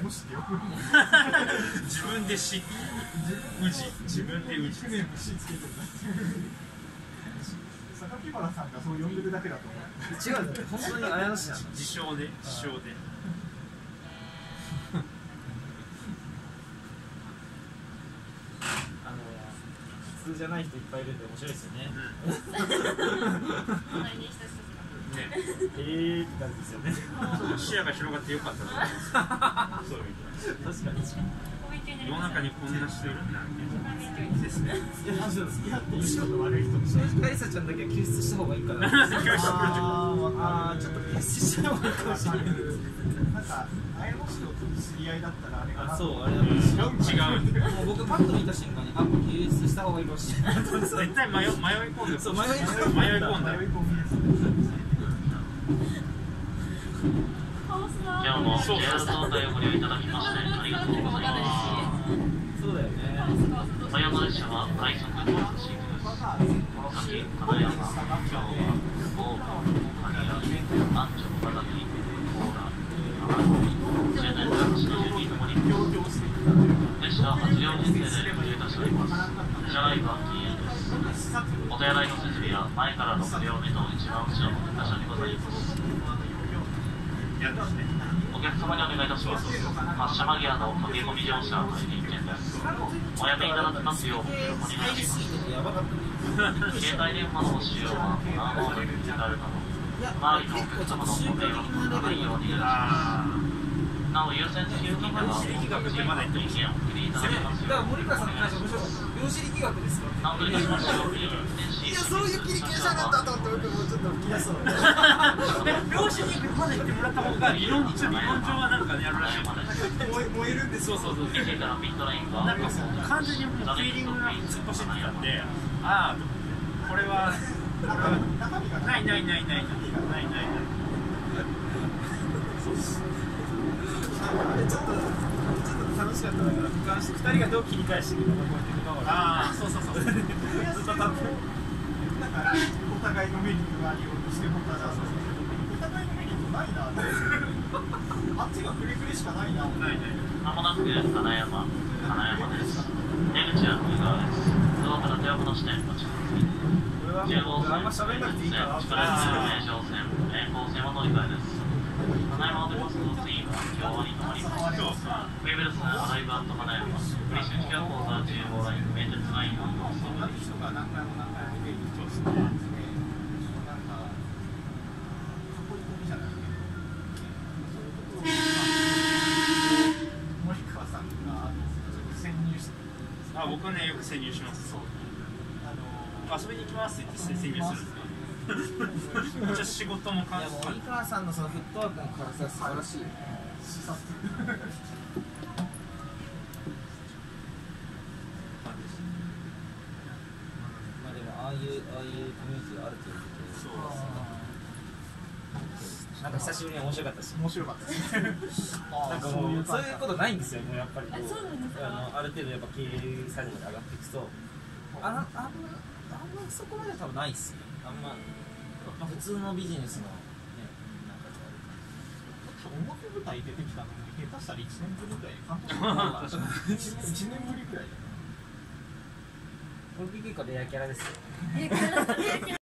も知ってよ。 自分でし、宇治、自分で宇治。 船虫つけてる。榊原さんがそう呼んでるだけだと思う。 違う、本当に綾野市なの。 自称で、自称で。 普通じゃない人いっぱいいるんで面白いですよね。って感じですよね。 視野が広がってよかったと思います。そういう意味で。 確かに。 世の中にこんな人いるんだですね。 いや、そうです。後ろの悪い人。正直、リサちゃんだけは救出した方がいいかな。ああ、ちょっと救出した方がいいかもしれない。 なんか、綾野市と知り合いだったらあれかな。 そう、あれは違う。 もう僕パッと見た瞬間に、あ、救出した方がいいかもしれない。 絶対迷い込んで。 そう、迷い込んだ。 迷い込んだ。 今日も JR 総体をご利用いただきましてありがとうございます。 そうだよね。 葉山列車は快速コースシークです。この先、金山、京和、大野、蟹屋、安城、岡崎、高良、浜野、終電82ともに列車8両編成でご利用いたしております。車内は禁煙です。お手洗いの設備は前から6両目の一番後ろの2箇所にございます。お客様にお願いいたします。発車間際の駆け込み乗車は大変危険です。おやめいただきますようお願いします。携帯電話のご使用はマナーモードに切り替えるなど周りのお客様のご迷惑がないようにお願いします。なお優先席付近ではお次の意見をお切りいただけますようだから森川さんの会社面白かった。量子力学ですか。 なおいたしましてお運転いや、そういう切り替え者だったと思って僕もちょっと吹き出そう。 漁師にまで言ってもらった方が理論上はなんかねやるらしい。 燃えるんですよ。 そう。 1時からピットラインはなんか完全にもうフィーリングが突っ走ってたんで、ああこれはない。 ちょっと楽しかったから俯瞰して2人がどう切り返していくのかこうやって見守る。 ああそうずっと多分だからお互いのメリットがありようとしてもお互いのメリットないなってあっちがフレフレしかないなってまもなく金山です。出口は右側です。ドアから手奥の支店ご注意ください。中央線、名城線、名高線は乗り換えです。金山を出ますと次は京和に停まります。ウェブルスアライブアット金山、フリッシュ地下講座15ライン、名鉄ラインを乗送です。 人が何回も見ている人ですね。なんか囲い込みじゃないけど森川さんが潜入して僕はねよく潜入します。遊びに行きますって言って潜入するんですか。じゃあ仕事も関係ない。 森川さんのそのフットワークの軽さ素晴らしい。 視察まあでもああいうコミュニティがあるということで。 そうなんか久しぶりに面白かったです。 面白かったですね。 なんかもうそういうことないんですよ。もうやっぱりこうそうなんですか。 ある程度やっぱ経営作業で上がっていくとあんまそこまで多分ないっすね。まあ普通のビジネスのねなんか表舞台出てきたのに下手したら1年ぶりぐらい監督1年ぶりぐらいこれ結構レアキャラですよ。